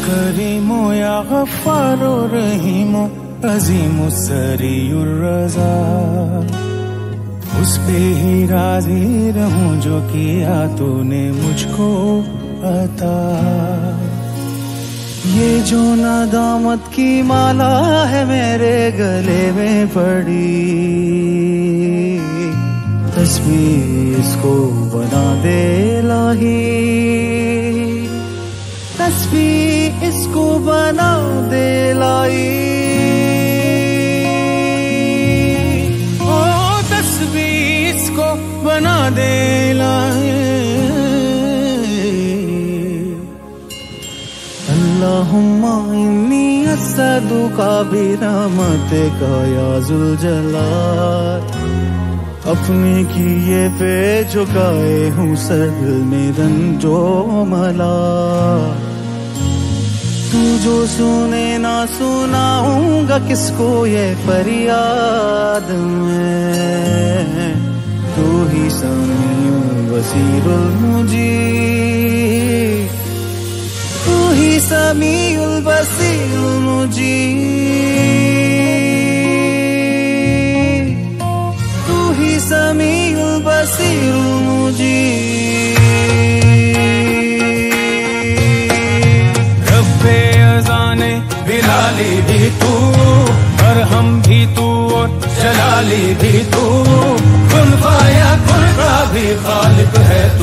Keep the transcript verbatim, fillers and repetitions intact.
करीमो या गफ्फारो रहीमो अजीमो सरीउर रज़ा, उस पे ही राजी रहूं जो किया तूने मुझको अता। ये जो नादामत की माला है मेरे गले में पड़ी, तस्बीह इसको बना दे लाही, तस्बीह इसको बना दे लाई। ओ तस्बीह इसको बना दे लाई। अल्लाहुम्मा इन्नी अस्सअलुका बिरहमतिका या जुल जलाल, अपने किए पे झुकाए हूँ सर में रंजो मला। तू जो सुने ना सुनाऊंगा किसको ये फरियाद में, तू ही समीउल बसीरुल मुजीब, तू ही समीउल बसीरुल मुजीब, तू ही समीउल बसीरुल मुजीब। रब्बे अज़ाने बिलाली भी तू, मरहम भी तू और जलाली भी तू, कुन फाया कुन का भी खालिक है